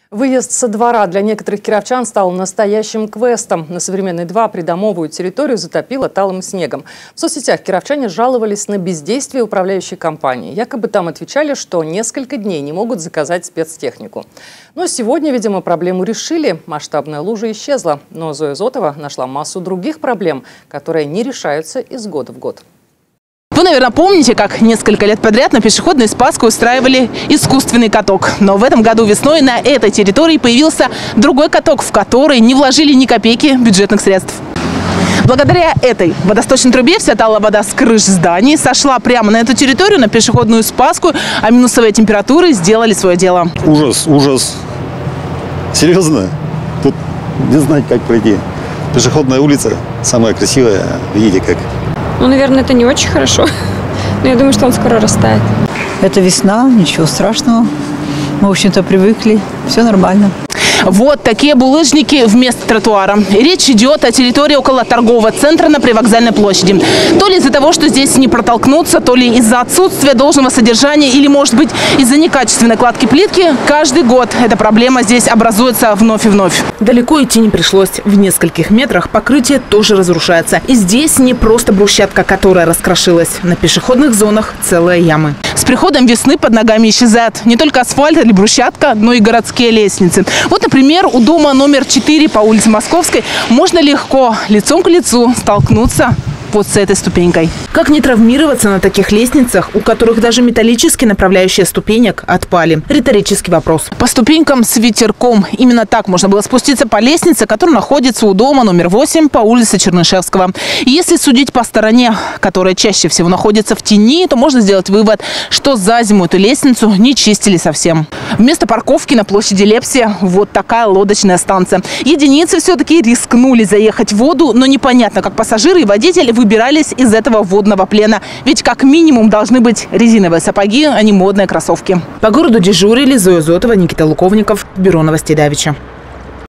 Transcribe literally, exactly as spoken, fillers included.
Выезд со двора для некоторых кировчан стал настоящим квестом. На Современной два придомовую территорию затопило талым снегом. В соцсетях кировчане жаловались на бездействие управляющей компании. Якобы там отвечали, что несколько дней не могут заказать спецтехнику. Но сегодня, видимо, проблему решили. Масштабная лужа исчезла. Но Зоя Зотова нашла массу других проблем, которые не решаются из года в год. Вы, наверное, помните, как несколько лет подряд на пешеходной Спасской устраивали искусственный каток. Но в этом году весной на этой территории появился другой каток, в который не вложили ни копейки бюджетных средств. Благодаря этой водосточной трубе вся талая вода с крыш зданий сошла прямо на эту территорию, на пешеходную Спасскую, а минусовые температуры сделали свое дело. Ужас, ужас. Серьезно? Тут не знать, как пройти. Пешеходная улица самая красивая, видите как. Ну, наверное, это не очень хорошо, но я думаю, что он скоро растает. Это весна, ничего страшного. Мы, в общем-то, привыкли, все нормально. Вот такие булыжники вместо тротуара. Речь идет о территории около торгового центра на Привокзальной площади. То ли из-за того, что здесь не протолкнуться, то ли из-за отсутствия должного содержания, или, может быть, из-за некачественной кладки плитки, каждый год эта проблема здесь образуется вновь и вновь. Далеко идти не пришлось. В нескольких метрах покрытие тоже разрушается. И здесь не просто брусчатка, которая раскрошилась. На пешеходных зонах целые ямы. С приходом весны под ногами исчезает не только асфальт или брусчатка, но и городские лестницы. Вот, например, у дома номер четыре по улице Московской можно легко, лицом к лицу, столкнуться вот с этой ступенькой. Как не травмироваться на таких лестницах, у которых даже металлические направляющие ступенек отпали? Риторический вопрос. По ступенькам с ветерком. Именно так можно было спуститься по лестнице, которая находится у дома номер восемь по улице Чернышевского. И если судить по стороне, которая чаще всего находится в тени, то можно сделать вывод, что за зиму эту лестницу не чистили совсем. Вместо парковки на площади Лепсия вот такая лодочная станция. Единицы все-таки рискнули заехать в воду, но непонятно, как пассажиры и водитель выбирались из этого водного плена. Ведь как минимум должны быть резиновые сапоги, а не модные кроссовки. По городу дежурили Зоя Зотова, Никита Луковников, Бюро новостей Давича.